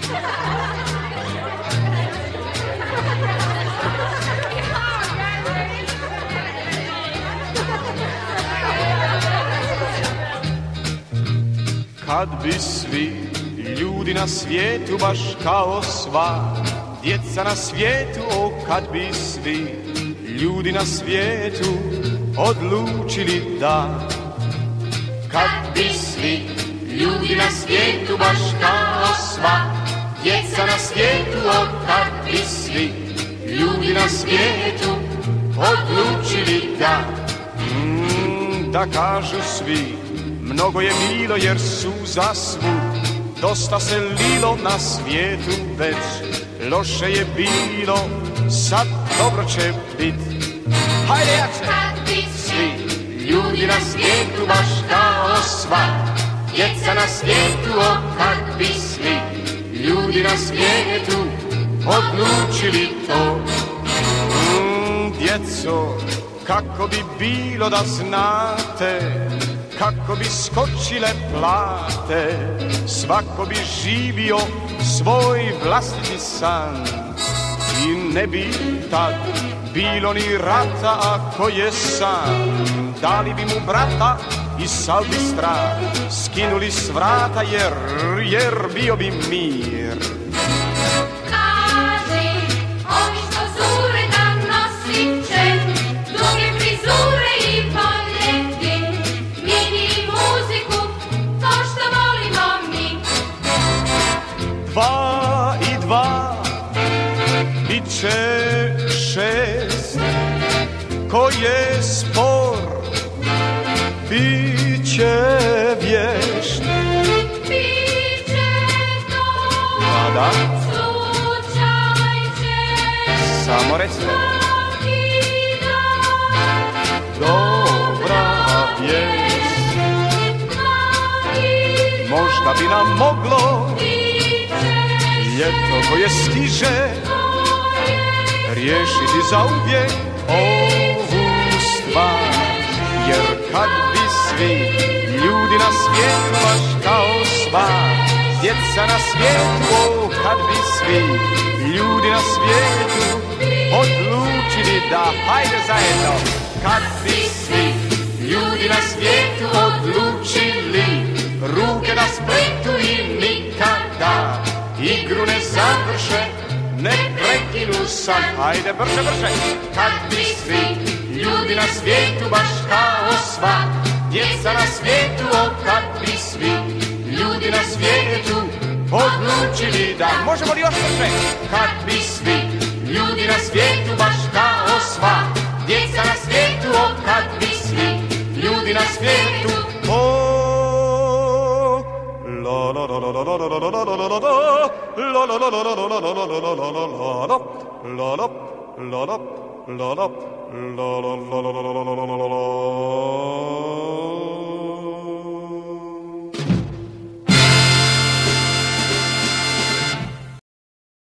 Kad bi svi ljudi na svijetu baš kao sva djeca na svijetu, o kad bi svi ljudi na svijetu odlučili da. Kad bi svi ljudi na svijetu baš kao sva djeca na svijetu, o kad bi svi ljudi na svijetu odlučili da. Da kažu svi mnogo je bilo jer su za svud, dosta se lilo na svijetu već, loše je bilo, sad dobro će bit. Hajde jače! Kad bi svi ljudi na svijetu baš kao sva djeca na svijetu, o kad bi svi ljudi na svijetu odlučili to. Djeco, kako bi bilo da znate, kako bi skočile plate, svako bi živio svoj vlastiti san. I ne bi tad bilo ni rata ako je sam. Dali bi mu brata i sav bi strah skinuli s vrata jer bio bi mir. Kaži, ovi što zure da nosit će duge frizure i poljeti, mini muziku, to što volimo mi. 2 i 2 bit će 6, ko je spor bit će vješt. Biće to Da, slučaj će samo recite. svaki dan. Dobra vijest, Mnogi možda bi nam moglo biće ljeto koje stiže riješiti zauvijek ovu stvar. Jer kad bi svi ljudi na svijetu baš kao sva djeca na svijetu, o kad bi svi ljudi na svijetu odlučili da. Hajde zajedno! Kad bi svi ljudi na svijetu odlučili ruke da spletu i nikada igru ne završe, ne prekinu san. Hajde brže, brže! Kad bi svi ljudi na svijetu baš kao sva djeca na svijetu, o kad bi svi ljudi na svijetu odlučili da. Možemo li još brže? Kad bi svi ljudi na svijetu baš kao sva djeca na svijetu, o kad bi svi ljudi na svijetu